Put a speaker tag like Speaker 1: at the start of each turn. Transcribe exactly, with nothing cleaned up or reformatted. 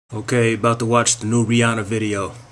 Speaker 1: Okay, about to watch the new Rihanna video.